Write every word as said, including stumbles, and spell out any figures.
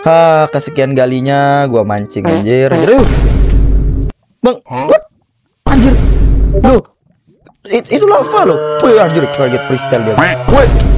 Ha, kesekian kalinya gua mancing anjir. Anjir. Bang, what? Anjir. Loh. It, itu lava loh. Wih, anjir kaget freestyle dia. Wih.